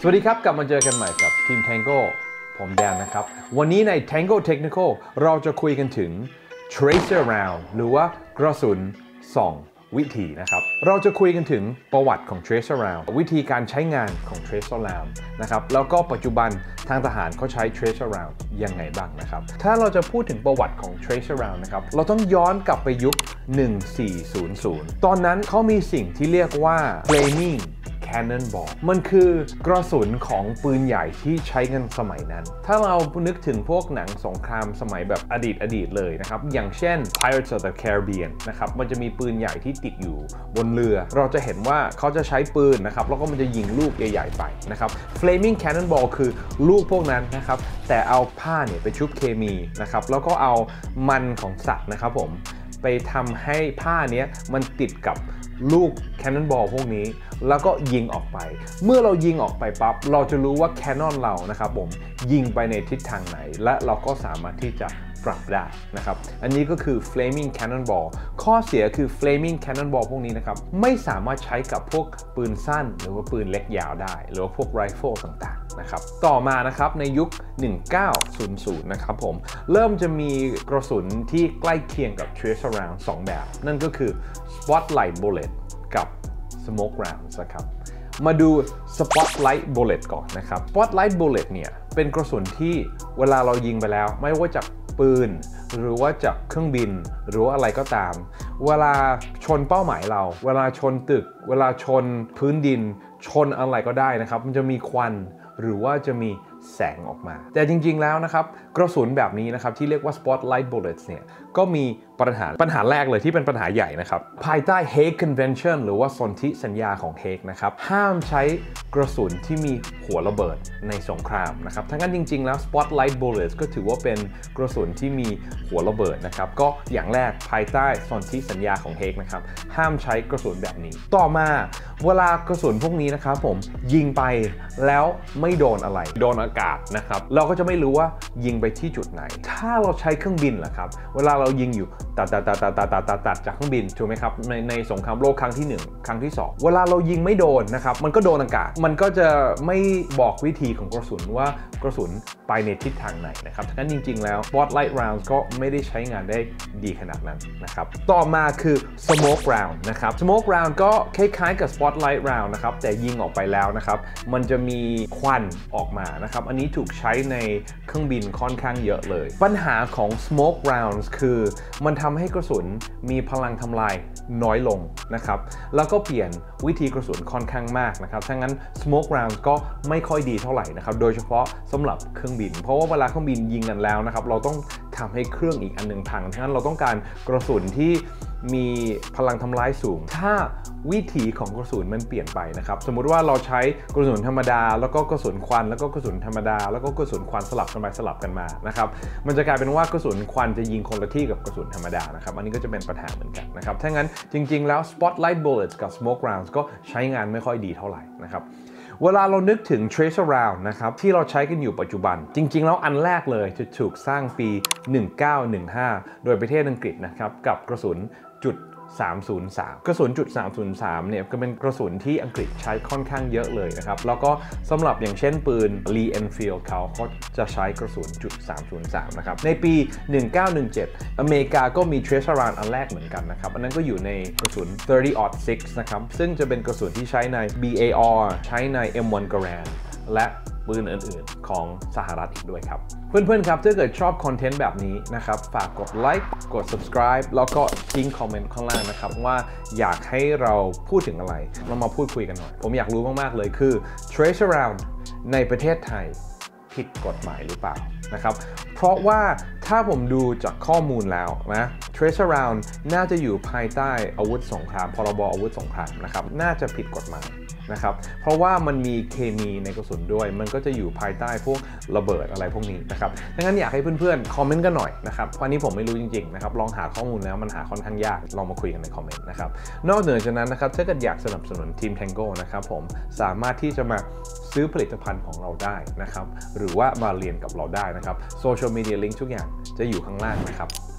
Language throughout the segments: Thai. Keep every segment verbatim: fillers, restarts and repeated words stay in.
สวัสดีครับกลับมาเจอกันใหม่กับทีม Tango ผมแดนนะครับวันนี้ใน Tango Technical เราจะคุยกันถึง Tracer Round หรือว่ากระสุนส่องวิธีนะครับเราจะคุยกันถึงประวัติของ Tracer Round วิธีการใช้งานของ Tracer Round นะครับแล้วก็ปัจจุบันทางทหารเขาใช้ Tracer Round ยังไงบ้างนะครับถ้าเราจะพูดถึงประวัติของ Tracer Round นะครับเราต้องย้อนกลับไปยุคหนึ่งสี่ศูนย์ศูนย์ตอนนั้นเขามีสิ่งที่เรียกว่า Flaming Cannonball มันคือกระสุนของปืนใหญ่ที่ใช้กันสมัยนั้นถ้าเรานึกถึงพวกหนังสงครามสมัยแบบอดีตอดีตเลยนะครับอย่างเช่น Pirates of the Caribbean นะครับมันจะมีปืนใหญ่ที่ติดอยู่บนเรือเราจะเห็นว่าเขาจะใช้ปืนนะครับแล้วก็มันจะยิงลูกใหญ่ๆไปนะครับ Flaming Cannonball คือลูกพวกนั้นนะครับแต่เอาผ้าเนี่ยไปชุบเคมีนะครับแล้วก็เอามันของสัตว์นะครับผมไปทำให้ผ้านี้มันติดกับลูกแคนนอนบอลพวกนี้แล้วก็ยิงออกไปเมื่อเรายิงออกไปปั๊บเราจะรู้ว่าแคนนอนเรานะครับผมยิงไปในทิศทางไหนและเราก็สามารถที่จะปรับได้นะครับอันนี้ก็คือ Flaming Cannonball ข้อเสียคือ Flaming Cannonball พวกนี้นะครับไม่สามารถใช้กับพวกปืนสั้นหรือว่าปืนเล็กยาวได้หรือว่าพวกไรเฟิลต่างๆนะครับต่อมานะครับในยุคหนึ่งเก้าศูนย์ศูนย์นะครับผมเริ่มจะมีกระสุนที่ใกล้เคียงกับ Tracer Round สองแบบนั่นก็คือ Spotlight Bullet กับ Smoke Rounds นะครับมาดู Spotlight Bullet ก่อนนะครับ Spotlight Bullet เนี่ยเป็นกระสุนที่เวลาเรายิงไปแล้วไม่ว่าจากปืนหรือว่าจากเครื่องบินหรือว่าอะไรก็ตามเวลาชนเป้าหมายเราเวลาชนตึกเวลาชนพื้นดินชนอะไรก็ได้นะครับมันจะมีควันหรือว่าจะมีแสงออกมาแต่จริงๆแล้วนะครับกระสุนแบบนี้นะครับที่เรียกว่า Spotlight Bullets เนี่ยก็มีปัญหาปัญหาแรกเลยที่เป็นปัญหาใหญ่นะครับภายใต้ Hague Convention หรือว่าสนธิสัญญาของ Hague นะครับห้ามใช้กระสุนที่มีหัวระเบิดในสงครามนะครับทั้งนั้นจริงๆแล้ว Spotlight Bullets ก็ถือว่าเป็นกระสุนที่มีหัวระเบิดนะครับก็อย่างแรกภายใต้สนธิสัญญาของ Hague นะครับห้ามใช้กระสุนแบบนี้ต่อมาเวลากระสุนพวกนี้นะครับผมยิงไปแล้วไม่โดนอะไรโดนอากาศนะครับเราก็จะไม่รู้ว่ายิงไปที่จุดไหนถ้าเราใช้เครื่องบินล่ะครับเวลาเรายิงอยู่ตัดตัดตัดตัดตัดตัดตัดตัดจากเครื่องบินถูกไหมครับในในสงครามโลกครั้งที่หนึ่งครั้งที่สองเวลาเรายิงไม่โดนนะครับมันก็โดนอากาศมันก็จะไม่บอกวิธีของกระสุนว่ากระสุนไปในทิศทางไหนนะครับฉะนั้นจริงๆแล้ว Spotlight Rounds ก็ไม่ได้ใช้งานได้ดีขนาดนั้นนะครับต่อมาคือ Smoke Round นะครับ Smoke Round ก็คล้ายๆกับ Spotlight Round นะครับแต่ยิงออกไปแล้วนะครับมันจะมีควันออกมานะครับอันนี้ถูกใช้ในเครื่องบินค่อนข้างเยอะเลยปัญหาของ Smoke Rounds คือมันทำให้กระสุนมีพลังทำลายน้อยลงนะครับแล้วก็เปลี่ยนวิธีกระสุนค่อนข้างมากนะครับถ้างั้น Smoke Rounds ก็ไม่ค่อยดีเท่าไหร่นะครับโดยเฉพาะสำหรับเครื่องบินเพราะว่าเวลาเครื่องบินยิงกันแล้วนะครับเราต้องทำให้เครื่องอีกอันหนึ่งพังฉะนั้นเราต้องการกระสุนที่มีพลังทำลายสูงถ้าวิธีของกระสุนมันเปลี่ยนไปนะครับสมมุติว่าเราใช้กระสุนธรรมดาแล้วก็กระสุนควันแล้วก็กระสุนธรรมดาแล้วก็กระสุนควันสลับกันไปสลับกันมานะครับมันจะกลายเป็นว่ากระสุนควันจะยิงคนละที่กับกระสุนธรรมดานะครับอันนี้ก็จะเป็นปัญหาเหมือนกันนะครับถ้างั้นจริงๆแล้ว Spotlight Bullets กับ Smoke Rounds ก็ใช้งานไม่ค่อยดีเท่าไหร่นะครับเวลาเรานึกถึง Tracer Round นะครับที่เราใช้กันอยู่ปัจจุบันจริงๆแล้วอันแรกเลยจะถูกสร้างปีหนึ่งเก้าหนึ่งห้าโดยประเทศอังกฤษนะครับกับกระสุนจุดสามศูนย์สามกระสุนจุดสามศูนย์สามเนี่ยก็เป็นกระสุนที่อังกฤษใช้ค่อนข้างเยอะเลยนะครับแล้วก็สำหรับอย่างเช่นปืน Lee Enfield เขาเขาจะใช้กระสุนจุดสามศูนย์สามนะครับในปีหนึ่งเก้าหนึ่งเจ็ดอเมริกาก็มี Tracer Round อันแรกเหมือนกันนะครับอันนั้นก็อยู่ในกระสุนสามสิบ aught หกนะครับซึ่งจะเป็นกระสุนที่ใช้ใน บี เอ อาร์ ใช้ใน เอ็ม วัน Garand และปืนอื่นๆของสหรัฐอีกด้วยครับเพื่อนๆครับถ้าเกิดชอบคอนเทนต์แบบนี้นะครับฝากกดไลค์กด subscribe แล้วก็ทิ้งคอมเมนต์ข้างล่างนะครับว่าอยากให้เราพูดถึงอะไรเรามาพูดคุยกันหน่อยผมอยากรู้มากๆเลยคือ Tracer Round ในประเทศไทยผิดกฎหมายหรือเปล่านะครับเพราะว่าถ้าผมดูจากข้อมูลแล้วนะ Tracer Round น่าจะอยู่ภายใต้อาวุธสงครามพรบอาวุธสงครามนะครับน่าจะผิดกฎหมายนะครับเพราะว่ามันมีเคมีในกระสุนด้วยมันก็จะอยู่ภายใต้พวกระเบิดอะไรพวกนี้นะครับดังนั้นอยากให้เพื่อนๆคอมเมนต์กันหน่อยนะครับเพราะนี้ผมไม่รู้จริงๆนะครับลองหาข้อมูลแล้วมันหาค่อนข้างยากลองมาคุยกันในคอมเมนต์นะครับนอกเหนือจากนั้นนะครับถ้าเกิดอยากสนับสนุนทีม Tango นะครับผมสามารถที่จะมาซื้อผลิตภัณฑ์ของเราได้นะครับหรือว่ามาเรียนกับเราได้นะครับโซเชียลมีเดียลิงก์ทุกอย่างจะอยู่ข้างล่างนะครับ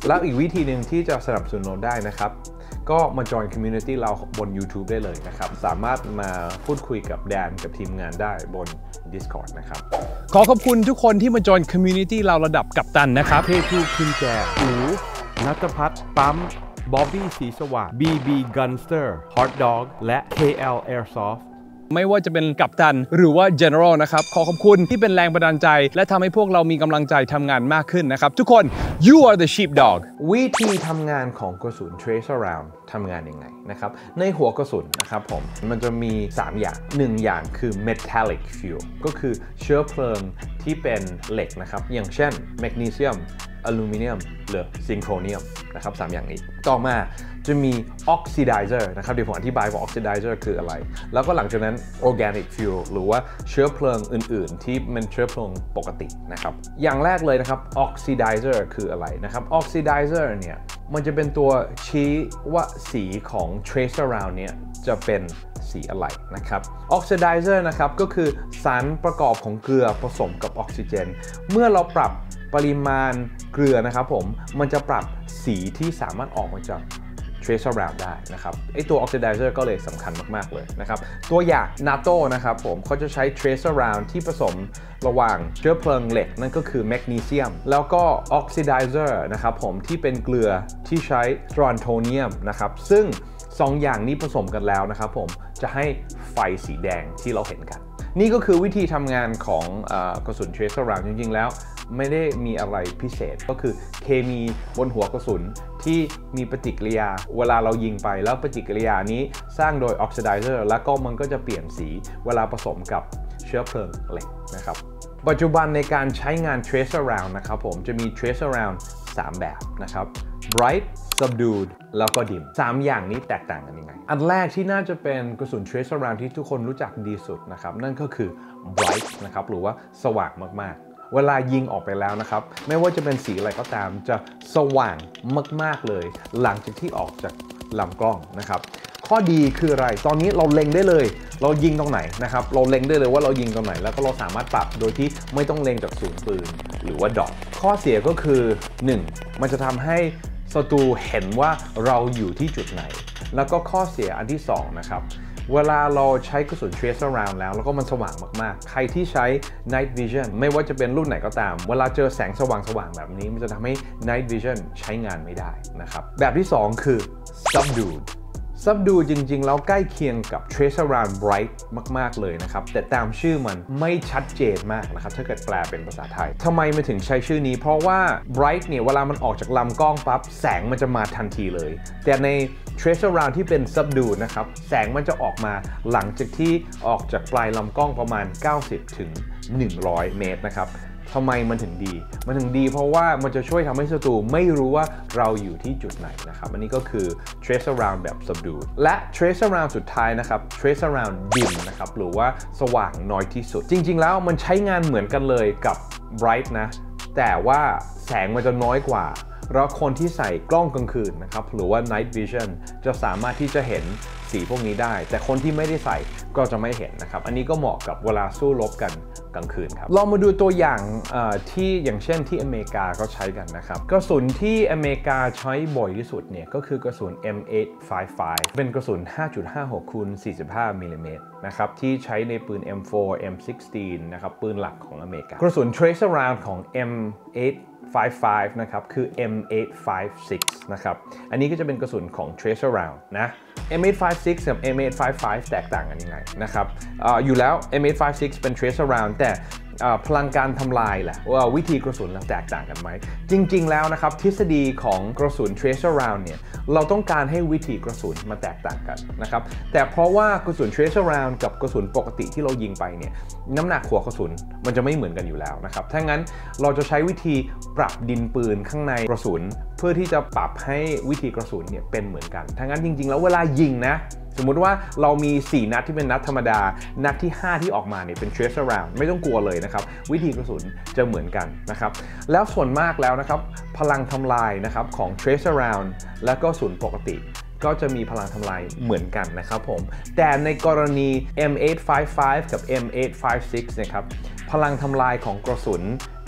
แล้วอีกวิธีหนึ่งที่จะสนับสนุนเราได้นะครับก็มาจอยคอมมูนิตี้เราบน YouTube ได้เลยนะครับสามารถมาพูดคุยกับแดนกับทีมงานได้บน Discord นะครับขอขอบคุณทุกคนที่มาจอยคอมมูนิตี้เราระดับกัปตันนะครับเค ทู คุณแจอูณัฐพัฒน์ปั๊มบ๊อบบี้สีสว่าง บี บี Gunster Hot Dog และ เค แอล Airsoft ไม่ว่าจะเป็นกัปตันหรือว่า General นะครับขอขอบคุณที่เป็นแรงบันดาลใจและทำให้พวกเรามีกำลังใจทำงานมากขึ้นนะครับทุกคน you are the sheepdog วิธีทำงานของกระสุน Tracer Round ทำงานยังไงนะครับในหัวกระสุนนะครับผมมันจะมีสามอย่างหนึ่งอย่างคือ metallic fuel ก็คือเชื้อเพลิงที่เป็นเหล็กนะครับอย่างเช่นแมกนีเซียมอลูมิเนียมหรือซิงโครเนียมนะครับสามอย่างนี้ต่อมาจะมี oxidizer นะครับเดี๋ยวผมอธิบายว่า oxidizer คืออะไรแล้วก็หลังจากนั้น organic fuel หรือว่าเชื้อเพลิงอื่นๆที่เป็นเชื้อเพลิงปกตินะครับอย่างแรกเลยนะครับ oxidizer คืออะไรนะครับ oxidizer เนี่ยมันจะเป็นตัวชี้ว่าสีของ tracer round เนี่ยจะเป็นสีอะไรนะครับ oxidizer นะครับก็คือสารประกอบของเกลือผสมกับออกซิเจนเมื่อเราปรับปริมาณเกลือนะครับผมมันจะปรับสีที่สามารถออกมาจาก Tracer Round ได้นะครับไอตัว Oxidizer ก็เลยสำคัญมากๆเลยนะครับตัวอย่าง NATO นะครับผมเขาจะใช้ Tracer Round ที่ผสมระหว่างเชื้อเพลิงเหล็กนั่นก็คือแมกนีเซียมแล้วก็ Oxidizer นะครับผมที่เป็นเกลือที่ใช้สตรอนโทเนียมนะครับซึ่งสองอย่างนี้ผสมกันแล้วนะครับผมจะให้ไฟสีแดงที่เราเห็นกันนี่ก็คือวิธีทำงานของกระสุน Tracer Round จริงๆแล้วไม่ได้มีอะไรพิเศษก็คือเคมีบนหัวกระสุนที่มีปฏิกิริยาเวลาเรายิงไปแล้วปฏิกิริยานี้สร้างโดย Oxidizer แล้วก็มันก็จะเปลี่ยนสีเวลาผสมกับเชื้อเพลิงเหล็กนะครับปัจจุบันในการใช้งาน Tracer Round นะครับผมจะมี Tracer Round สามแบบนะครับ Bright Subdued แล้วก็ Dim สามอย่างนี้แตกต่างกันยังไงอันแรกที่น่าจะเป็นกระสุน Tracer Round ที่ทุกคนรู้จักดีสุดนะครับนั่นก็คือ Bright นะครับหรือว่าสว่างมากๆเวลายิงออกไปแล้วนะครับไม่ว่าจะเป็นสีอะไรก็ตามจะสว่างมากๆเลยหลังจากที่ออกจากลำกล้องนะครับข้อดีคืออะไรตอนนี้เราเล็งได้เลยเรายิงตรงไหนนะครับเราเล็งได้เลยว่าเรายิงตรงไหนแล้วก็เราสามารถปรับโดยที่ไม่ต้องเล็งจากศูนย์ปืนหรือว่าดอกข้อเสียก็คือหนึ่งมันจะทำให้ศัตรูเห็นว่าเราอยู่ที่จุดไหนแล้วก็ข้อเสียอันที่สองนะครับเวลาเราใช้กระสุน Tracer Round แล้วแล้วก็มันสว่างมากๆใครที่ใช้ Night Vision ไม่ว่าจะเป็นรุ่นไหนก็ตามเวลาเจอแสงสว่างๆแบบนี้มันจะทำให้ Night Vision ใช้งานไม่ได้นะครับแบบที่สองคือ Subdued Subdued จริงๆแล้วใกล้เคียงกับ Tracer Round Bright มากๆเลยนะครับแต่ตามชื่อมันไม่ชัดเจนมากนะครับถ้าเกิดแปลเป็นภาษาไทยทำไมมันถึงใช้ชื่อนี้เพราะว่า Bright เนี่ยเวลามันออกจากลำกล้องปั๊บแสงมันจะมาทันทีเลยแต่ใน Tracer Round ที่เป็น Subdued นะครับแสงมันจะออกมาหลังจากที่ออกจากปลายลำกล้องประมาณ เก้าสิบถึงหนึ่งร้อย เมตรนะครับทำไมมันถึงดีมันถึงดีเพราะว่ามันจะช่วยทำให้ศัตรูไม่รู้ว่าเราอยู่ที่จุดไหนนะครับอันนี้ก็คือ Tracer Round แบบ Subdued และ Tracer Round สุดท้ายนะครับ Tracer Round Dim นะครับหรือว่าสว่างน้อยที่สุดจริงๆแล้วมันใช้งานเหมือนกันเลยกับ Bright นะแต่ว่าแสงมันจะน้อยกว่าแล้วคนที่ใส่กล้องกลางคืนนะครับหรือว่า Night Vision จะสามารถที่จะเห็นสีพวกนี้ได้แต่คนที่ไม่ได้ใส่ก็จะไม่เห็นนะครับอันนี้ก็เหมาะกับเวลาสู้รบกันกลางคืนครับลองมาดูตัวอย่างที่อย่างเช่นที่อเมริกาก็ใช้กันนะครับกระสุนที่อเมริกาใช้บ่อยที่สุดเนี่ยก็คือกระสุน เอ็ม เอท ห้าสิบห้า เป็นกระสุน ห้าจุดห้าหก คูณ สี่สิบห้า มิลลิเมตรนะครับที่ใช้ในปืน เอ็ม โฟร์ เอ็ม สิบหก นะครับปืนหลักของอเมริกากระสุน Tracer Round ของ เอ็ม เอท ห้าสิบห้า นะครับคือ เอ็ม เอท ห้าสิบหก นะครับอันนี้ก็จะเป็นกระสุนของ Tracer Round นะ เอ็ม เอท ห้าสิบหก กับ เอ็ม เอท ห้าสิบห้า แตกต่างกันยังไงนะครับอ อ, อยู่แล้ว เอ็ม เอท ห้าสิบหก เป็น Tracer Round แต่พลังการทำลายแหละว่าวิธีกระสุนแตกต่างกันไหมจริงๆแล้วนะครับทฤษฎีของกระสุน Tracer Round เนี่ยเราต้องการให้วิธีกระสุนมาแตกต่างกันนะครับแต่เพราะว่ากระสุน Tracer Round กับกระสุนปกติที่เรายิงไปเนี่ยน้ำหนักหัวกระสุนมันจะไม่เหมือนกันอยู่แล้วนะครับถ้างั้นเราจะใช้วิธีปรับดินปืนข้างในกระสุนเพื่อที่จะปรับให้วิธีกระสุนเนี่ยเป็นเหมือนกันถ้างั้นจริงๆแล้วเวลายิงนะสมมุติว่าเรามีสี่นัดที่เป็นนัดธรรมดานัดที่ห้าที่ออกมาเนี่ยเป็น Tracer Round ไม่ต้องกลัวเลยนะครับวิธีกระสุนจะเหมือนกันนะครับแล้วส่วนมากแล้วนะครับพลังทำลายนะครับของ Tracer Round และก็กระสุนปกติก็จะมีพลังทำลายเหมือนกันนะครับผมแต่ในกรณี เอ็ม เอท ห้าสิบห้า กับ เอ็ม เอท ห้าสิบหก นะครับพลังทำลายของกระสุน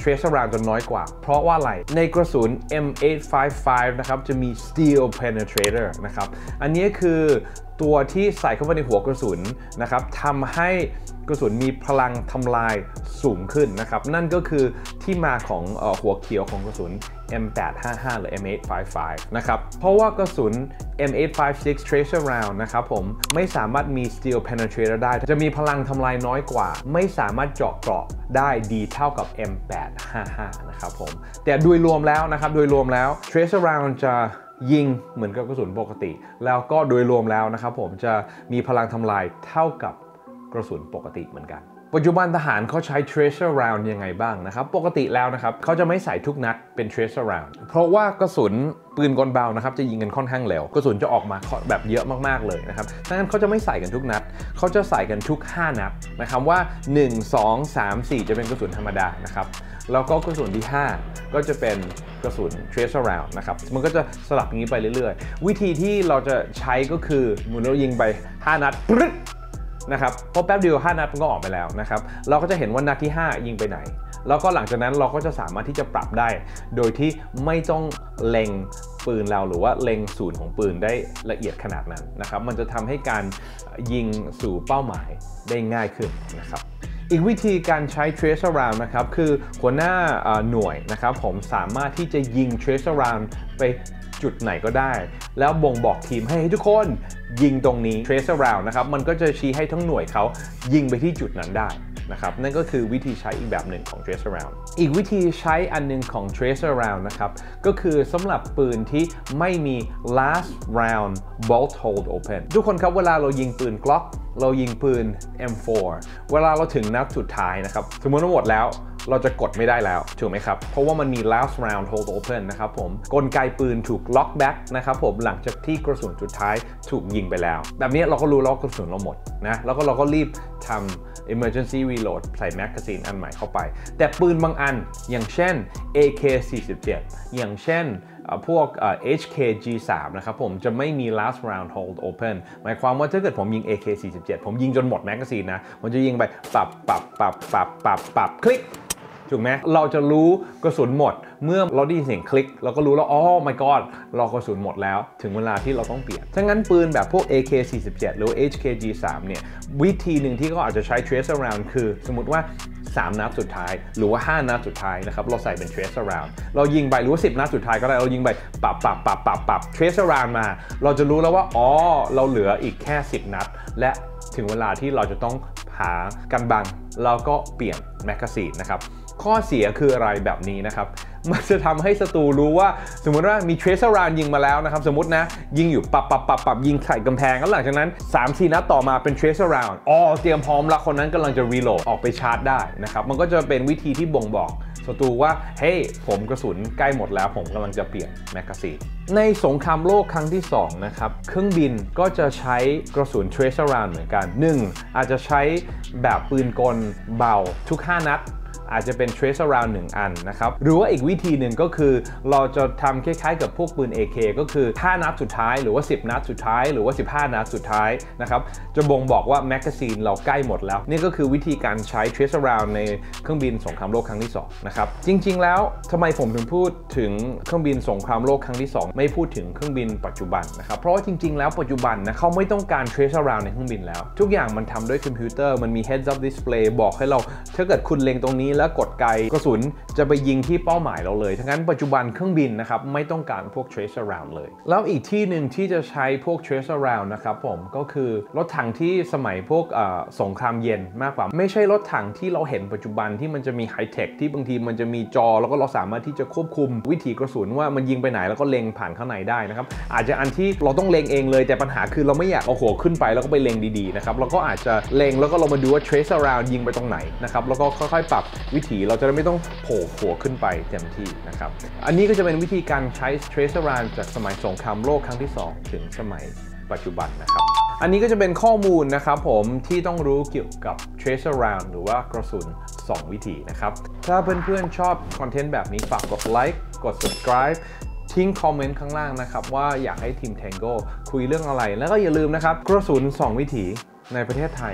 trace around จะน้อยกว่าเพราะว่าอะไรในกระสุน เอ็ม เอทห้าสิบห้า นะครับจะมี steel penetrator นะครับอันนี้คือตัวที่ใส่เข้าไปในหัวกระสุนนะครับทำให้กระสุนมีพลังทำลายสูงขึ้นนะครับนั่นก็คือที่มาของเอ่อหัวเขียวของกระสุน เอ็ม แปดห้าห้า หรือ เอ็ม เอทห้าสิบห้า นะครับเพราะว่ากระสุน เอ็ม เอทห้าสิบหก tracer round นะครับผมไม่สามารถมี steel penetrator ได้จะมีพลังทำลายน้อยกว่าไม่สามารถเจาะเกราะได้ดีเท่ากับ เอ็ม แปดห้าห้า นะครับผมแต่โดยรวมแล้วนะครับโดยรวมแล้ว tracer round จะยิงเหมือนกับกระสุนปกติแล้วก็โดยรวมแล้วนะครับผมจะมีพลังทำลายเท่ากับกระสุนปกติเหมือนกันปัจจุบันทหารเขาใช้ tracer round ยังไงบ้างนะครับปกติแล้วนะครับเขาจะไม่ใส่ทุกนัดเป็น tracer round เพราะว่ากระสุนปืนกลเบานะครับจะยิงกันค่อนข้างเร็วกระสุนจะออกมาแบบเยอะมากๆเลยนะครับดังนั้นเขาจะไม่ใส่กันทุกนัดเขาจะใส่กันทุกห้านัดนะครับว่าหนึ่ง สอง สาม สี่จะเป็นกระสุนธรรมดานะครับแล้วก็กระสุนที่ห้าก็จะเป็นกระสุน tracer round นะครับมันก็จะสลับอย่างนี้ไปเรื่อยๆวิธีที่เราจะใช้ก็คือเหมือนเรายิงไปห้านัดปึ๊ดนะครับพอแป๊บเดียวห้านัดมันก็ออกไปแล้วนะครับเราก็จะเห็นว่านัดที่ห้ายิงไปไหนแล้วก็หลังจากนั้นเราก็จะสามารถที่จะปรับได้โดยที่ไม่ต้องเล็งปืนเราหรือว่าเล็งศูนย์ของปืนได้ละเอียดขนาดนั้นนะครับมันจะทำให้การยิงสู่เป้าหมายได้ง่ายขึ้นนะครับอีกวิธีการใช้ tracer round นะครับคือหัวหน้าหน่วยนะครับผมสามารถที่จะยิง tracer round ไปจุดไหนก็ได้แล้วบ่งบอกทีมให้ทุกคนยิงตรงนี้ tracer round นะครับมันก็จะชี้ให้ทั้งหน่วยเขายิงไปที่จุดนั้นได้นะครับนั่นก็คือวิธีใช้อีกแบบหนึ่งของ tracer round อีกวิธีใช้อันหนึงของ tracer round นะครับก็คือสำหรับปืนที่ไม่มี last round bolt hold open ทุกคนครับเวลาเรายิงปืน Glock เรายิงปืน เอ็ม โฟร์ เวลาเราถึงนัดสุดท้ายนะครับสมมติว่าหมดแล้วเราจะกดไม่ได้แล้วถูกไหมครับเพราะว่ามันมี last round hold open นะครับผมกลไกปืนถูก lock back นะครับผมหลังจากที่กระสุนสุดท้ายถูกยิงไปแล้วแบบนี้เราก็รู้แล้วว่ากระสุนเราหมดนะแล้วก็เราก็รีบทำ emergency reload ใส่แมกกาซีนอันใหม่เข้าไปแต่ปืนบางอันอย่างเช่น เอ เค สี่สิบเจ็ด อย่างเช่นพวก เอช เค จี ทรี นะครับผมจะไม่มี last round hold open หมายความว่าถ้าเกิดผมยิง เอ เค สี่สิบเจ็ด ผมยิงจนหมดแมกกาซีนนะผมจะยิงไปปับปับปับปับปับปับคลิกถูกไหมเราจะรู้กระสุนหมดเมื่อเราได้ยินเสียงคลิกเราก็รู้แล้วอ๋อ my god เรากระสุนหมดแล้วถึงเวลาที่เราต้องเปลี่ยนถ้างั้นปืนแบบพวก เอ เค สี่สิบเจ็ด หรือ เอช เค จี ทรี เนี่ยวิธีหนึ่งที่เขาอาจจะใช้ tracer round คือสมมติว่าสามนัดสุดท้ายหรือว่าห้านัดสุดท้ายนะครับเราใส่เป็น tracer round เรายิงไปหรือว่าสิบนัดสุดท้ายก็ได้เรายิงไปปับปับปับปับปับ tracer round มาเราจะรู้แล้วว่าอ๋อเราเหลืออีกแค่สิบนัดและถึงเวลาที่เราจะต้องหากันบังเราก็เปลี่ยนแมกกาซีนนะครับข้อเสียคืออะไรแบบนี้นะครับมันจะทำให้ศัตรูรู้ว่าสมมุติว่ามี tracer round ยิงมาแล้วนะครับสมมตินะยิงอยู่ปับปับปับปับยิงใส่กำแพงแล้วหลังจากนั้น สามสี่ นัดต่อมาเป็น tracer round อ๋อเตรียมพร้อมแล้วคนนั้นกำลังจะ reload ออกไปชาร์จได้นะครับมันก็จะเป็นวิธีที่บ่งบอกศัตรูว่าเฮ้ยผมกระสุนใกล้หมดแล้วผมกำลังจะเปลี่ยนแมกกาซีนในสงครามโลกครั้งที่สองนะครับเครื่องบินก็จะใช้กระสุน tracer round เหมือนกันหนึ่งอาจจะใช้แบบปืนกลเบาทุกห้านัดอาจจะเป็น tracer round หนึ่งอันนะครับหรือว่าอีกวิธีหนึ่งก็คือเราจะทำคล้ายๆกับพวกปืน เอ เค ก็คือห้านัดสุดท้ายหรือว่าสิบนัดสุดท้ายหรือว่าสิบห้านัดสุดท้ายนะครับจะบ่งบอกว่าแมกกาซีนเราใกล้หมดแล้วนี่ก็คือวิธีการใช้ tracer round ในเครื่องบินสงครามโลกครั้งที่สองนะครับจริงๆแล้วทำไมผมถึงพูดถึงเครื่องบินสงครามโลกครั้งที่สองไม่พูดถึงเครื่องบินปัจจุบันนะครับเพราะว่าจริงๆแล้วปัจจุบันนะเขาไม่ต้องการ tracer round ในเครื่องบินแล้วทุกอย่างมันทำด้วยคอมพิวเตอร์มันมี heads up display บอกให้เราถ้าเกิดคุณเล็งตรงนี้แล้วกดไกกระสุนจะไปยิงที่เป้าหมายเราเลยทั้งนั้นปัจจุบันเครื่องบินนะครับไม่ต้องการพวก tracer round เลยแล้วอีกที่หนึ่งที่จะใช้พวก tracer round นะครับผมก็คือรถถังที่สมัยพวกสงครามเย็นมากกว่าไม่ใช่รถถังที่เราเห็นปัจจุบันที่มันจะมีไฮเทคที่บางทีมันจะมีจอแล้วก็เราสามารถที่จะควบคุมวิถีกระสุนว่ามันยิงไปไหนแล้วก็เล็งผ่านข้างในได้นะครับอาจจะอันที่เราต้องเล็งเองเลยแต่ปัญหาคือเราไม่อยากเอาหัวขึ้นไปแล้วก็ไปเล็งดีๆนะครับเราก็อาจจะเล็งแล้วก็เรามาดูว่า tracer round ยิงไปตรงไหนนะครับแล้วก็ค่อยๆปรับวิถีเราจะไม่ต้องโผล่หัวขึ้นไปเต็มที่นะครับอันนี้ก็จะเป็นวิธีการใช้ tracer round จากสมัยสงครามโลกครั้งที่สองถึงสมัยปัจจุบันนะครับอันนี้ก็จะเป็นข้อมูลนะครับผมที่ต้องรู้เกี่ยวกับ tracer round หรือว่ากระสุนสองวิธีนะครับถ้าเพื่อนๆชอบคอนเทนต์แบบนี้ฝากกดไลค์กด subscribe ทิ้งคอมเมนต์ข้างล่างนะครับว่าอยากให้ทีม Tango คุยเรื่องอะไรแล้วก็อย่าลืมนะครับกระสุนสองวิถีในประเทศไทย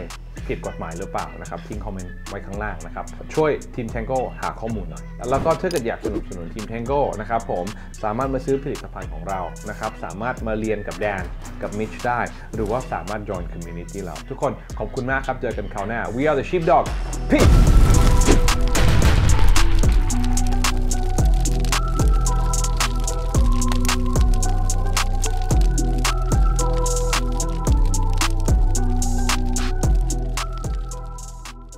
ผิดกฎหมายหรือเปล่านะครับทิ้งคอมเมนต์ไว้ข้างล่างนะครับช่วยทีม Tango หาข้อมูลหน่อยแล้วก็ถ้าเกิดอยากสนับสนุนทีม Tango นะครับผมสามารถมาซื้อผลิตภัณฑ์ของเรานะครับสามารถมาเรียนกับแดนกับมิชได้หรือว่าสามารถ join community เราทุกคนขอบคุณมากครับเจอกันคราวหน้า We are the Sheepdog Peace